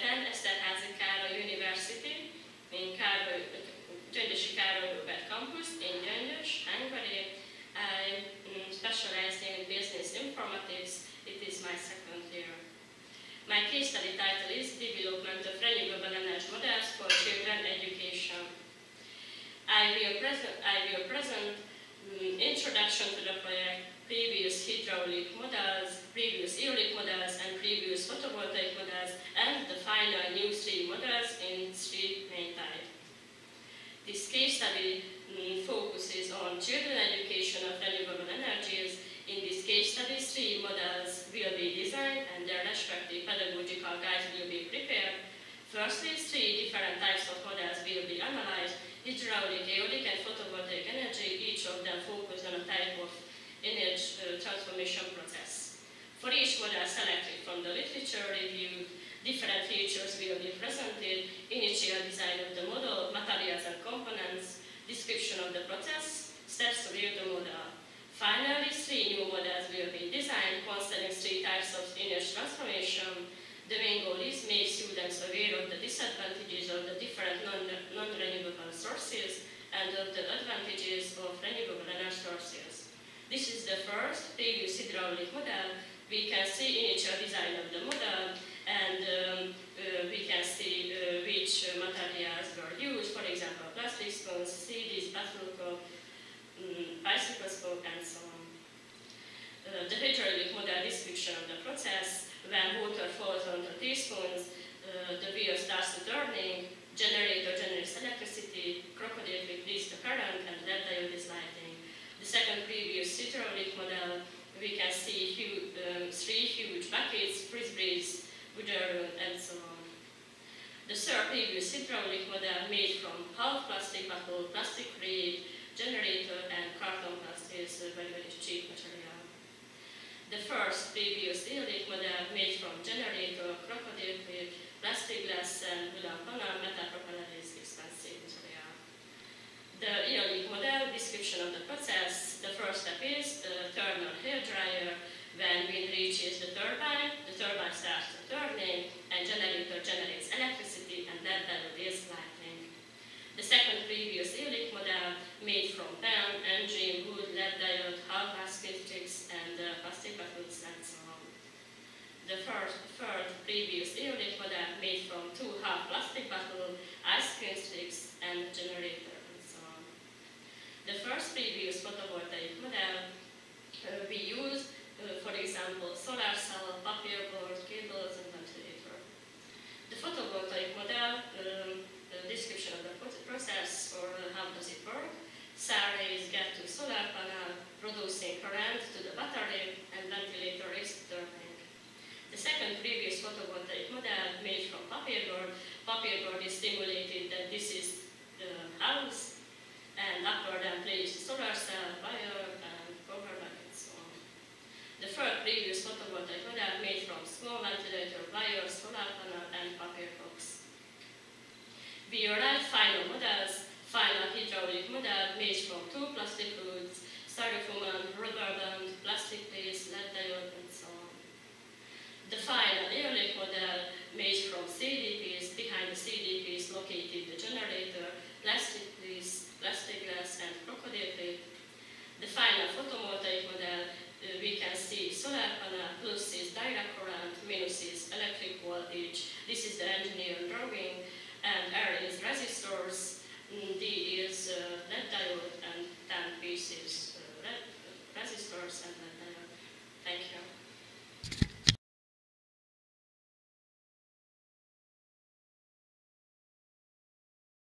attend Eszterházy Károly University in Gyöngyösi Károly Robert campus in Gyöngyös, Hungary. I specialized in business informatics. It is my second year. My case study title is Development of Renewable Energy Models for Children Education. I will present introduction to the project, previous hydraulic models, previous eolic models, and previous photovoltaic models, and the final new 3 models in 3 main types. This case study focuses on children education of renewable energies. In this case study, 3 models will be designed and their respective pedagogical guides will be prepared. Firstly, 3 different types of models will be analyzed: hydraulic, aeolic, and photovoltaic energy, each of them focused on a type of energy transformation process. For each model selected from the literature review, different features will be presented: initial design of the model, materials and components, description of the process, steps to build the model. Finally, 3 new models will be designed concerning 3 types of energy transformation. The main goal is to make students aware of the disadvantages of the different non-renewable sources and of the advantages of renewable energy sources. This is the first previous hydraulic model. We can see initial design of the model, and we can see which materials were used, for example, plastic spoons, CDs, bottle cup, bicycle spoke, and so on. The hydraulic model description of the process: when water falls on the teaspoons, the wheel starts turning, generator generates electricity, crocodile whip leads the current, and LED diode is lighting. The second previous hydraulic model, we can see 3 huge buckets, frisbees, and so on. The third previous hydraulic model made from half plastic bottle, plastic reed, generator, and carton plastic is very cheap material. The first previous eolic model made from generator, crocodile whip, plastic glass, and wooden panel. Metal propeller is expensive material. The eolic model description of the process: the first step is the turn on hair dryer. When wind reaches the turbine starts turning, and generator generates electricity, and LED diode is lighting. The second previous eolic model made from pen, engine, wood, LED diode, half basket sticks, and plastic bottles, and so on. The third previous eolic model made from 2 half plastic bottles, ice cream sticks, and generator, and so on. The first previous photovoltaic model we used, for example, solar cell, paperboard, cables, and ventilator. The photovoltaic model, description of the process, or how does it work. Sun rays get to solar panel, producing current to the battery, and ventilator is turning. The second previous photovoltaic model made from paperboard. Paperboard is stimulated that this is the house, and upper then placed solar cell, wire, and cover back, and so on. The third previous photovoltaic model made from small ventilator, wire, solar panel, and paper box. We arrived final models: final hydraulic model made from 2 plastic roots, styrofoam, rubber band, plastic plates, LED diode, and so on. The final eolic model made from CDPs. Behind the CDPs located the